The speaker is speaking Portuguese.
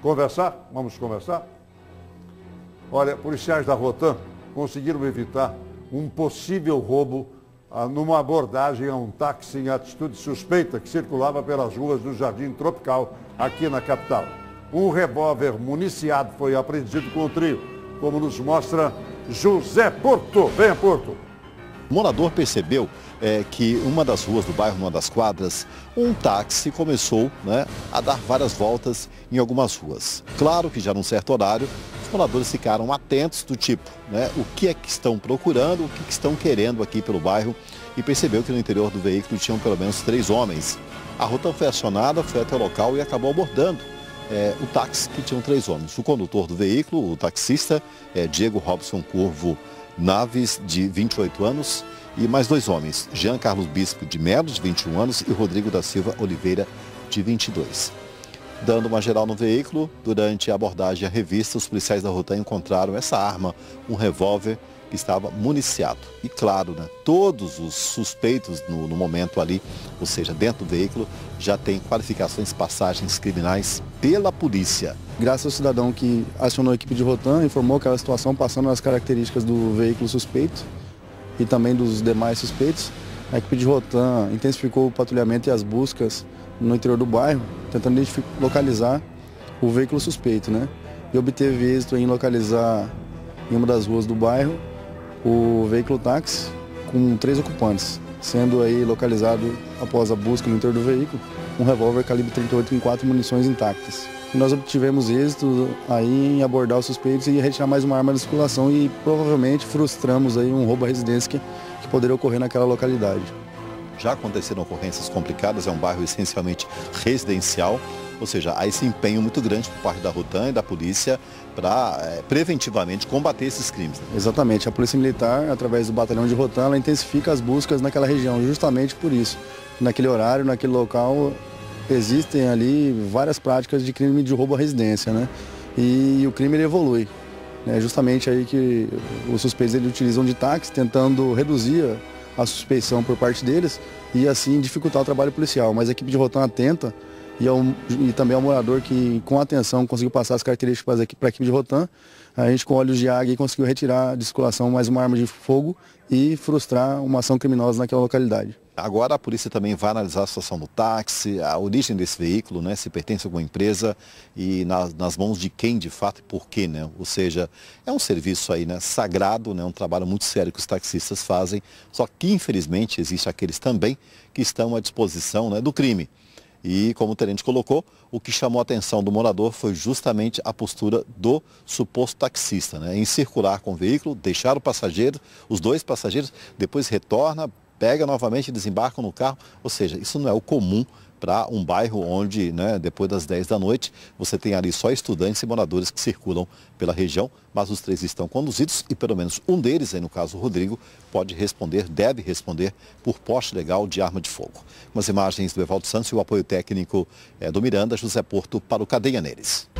Conversar? Vamos conversar? Olha, policiais da Rotam conseguiram evitar um possível roubo numa abordagem a um táxi em atitude suspeita que circulava pelas ruas do Jardim Tropical, aqui na capital. Um revólver municiado foi apreendido com o trio, como nos mostra José Porto. Venha, Porto. O morador percebeu que uma das ruas do bairro, numa das quadras, um táxi começou, a dar várias voltas em algumas ruas. Claro que já num certo horário, os moradores ficaram atentos do tipo, o que é que estão procurando, o que estão querendo aqui pelo bairro, e percebeu que no interior do veículo tinham pelo menos 3 homens. A Rotam foi acionada, foi até o local e acabou abordando o táxi, que tinham 3 homens. O condutor do veículo, o taxista, Diego Robson Curvo Naves, de 28 anos, e mais 2 homens, Jean Carlos Bispo de Melo, de 21 anos, e Rodrigo da Silva Oliveira, de 22. Dando uma geral no veículo, durante a abordagem à revista, os policiais da Rotam encontraram essa arma, um revólver que estava municiado. E claro, todos os suspeitos no momento ali, ou seja, dentro do veículo, já tem qualificações, passagens criminais pela polícia. Graças ao cidadão que acionou a equipe de Rotam, informou aquela situação, passando as características do veículo suspeito e também dos demais suspeitos, a equipe de Rotam intensificou o patrulhamento e as buscas no interior do bairro, tentando localizar o veículo suspeito, E obteve êxito em localizar em uma das ruas do bairro o veículo táxi com 3 ocupantes, sendo aí localizado, após a busca no interior do veículo, um revólver calibre 38 com 4 munições intactas. E nós obtivemos êxito aí em abordar os suspeitos e retirar mais uma arma da circulação e provavelmente frustramos aí um roubo à residência que poderia ocorrer naquela localidade. Já aconteceram ocorrências complicadas, é um bairro essencialmente residencial, ou seja, há esse empenho muito grande por parte da Rotam e da polícia para preventivamente combater esses crimes. Exatamente, a Polícia Militar, através do batalhão de Rotam, ela intensifica as buscas naquela região, justamente por isso. Naquele horário, naquele local, existem ali várias práticas de crime de roubo à residência, E o crime ele evolui. É justamente aí que os suspeitos eles utilizam de táxi, tentando reduzir a suspeição por parte deles e assim dificultar o trabalho policial. Mas a equipe de Rotam atenta e também ao morador que com atenção conseguiu passar as características para a equipe de Rotam, a gente com olhos de águia conseguiu retirar de circulação mais uma arma de fogo e frustrar uma ação criminosa naquela localidade. Agora a polícia também vai analisar a situação do táxi, a origem desse veículo, se pertence a alguma empresa e nas mãos de quem de fato e por quê, Ou seja, é um serviço aí, sagrado, um trabalho muito sério que os taxistas fazem, só que infelizmente existe aqueles também que estão à disposição, do crime. E como o tenente colocou, o que chamou a atenção do morador foi justamente a postura do suposto taxista, em circular com o veículo, deixar o passageiro, os 2 passageiros, depois retorna, pega novamente e desembarca no carro. Ou seja, isso não é o comum para um bairro onde, depois das 10 da noite, você tem ali só estudantes e moradores que circulam pela região, mas os 3 estão conduzidos e pelo menos um deles, aí no caso o Rodrigo, deve responder por porte legal de arma de fogo. Umas imagens do Evaldo Santos e o apoio técnico do Miranda, José Porto, para o Cadeia Neles.